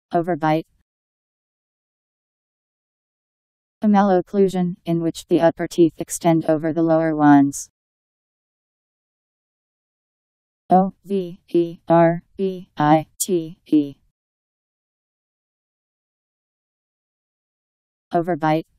Overbite. A malocclusion, in which the upper teeth extend over the lower ones. Overbite. Overbite.